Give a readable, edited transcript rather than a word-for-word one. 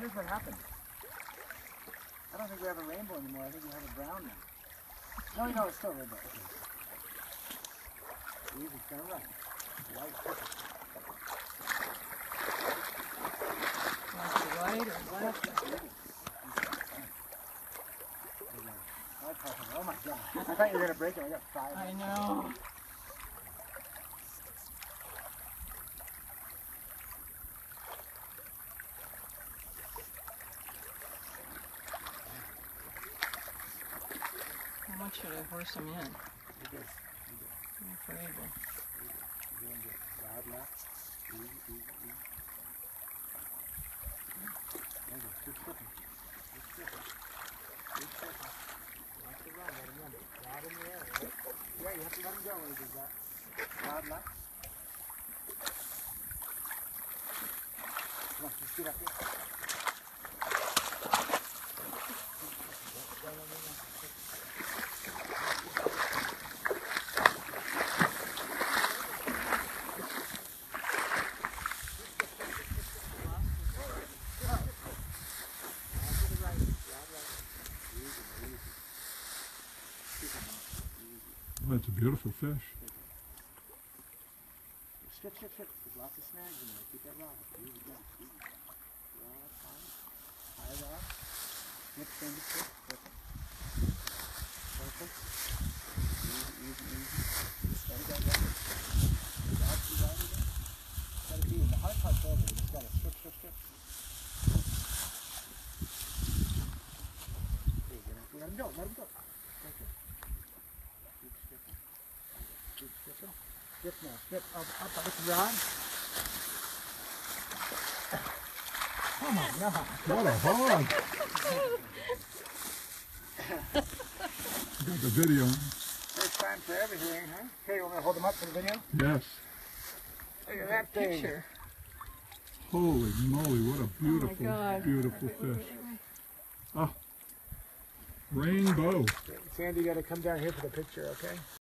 here's what happened. I don't think we have a rainbow anymore. I think we have a brown now. No, it's still rainbow. Okay. Easy, it's gonna run. White purple. Right or left? Oh my god. I thought you were gonna break it. I got 5. I know. How much should I horse him in? I'm afraid. Loud left. Easy, easy, easy. There you go. Keep stripping. Keep stripping. Keep stripping. Watch the run. Let him run. Loud in the air, right? Yeah, you have to let him go when he does that. Loud left. Come on, just get up here. That's a beautiful fish. Strip, strip, strip. There's lots of snags in there. Keep that rod. Easy, easy, easy. Rod, high rod. Strip, strip, strip. Perfect. Perfect. Easy, easy, easy. There we go, go. Rod, see rod again. Gotta be in the hard part's over. We just gotta strip, strip, strip. There you go. Let him go. Let him go. Perfect. Keep stripping. Strip now. Strip up with the rod. Come on, no. What a hog! Got the video. First time for everything, huh? Okay, you want me to hold them up for the video? Yes. Look at that thing. Picture. Holy moly, what a beautiful, God. beautiful fish. Ah, rainbow. Sandy, you got to come down here for the picture, okay?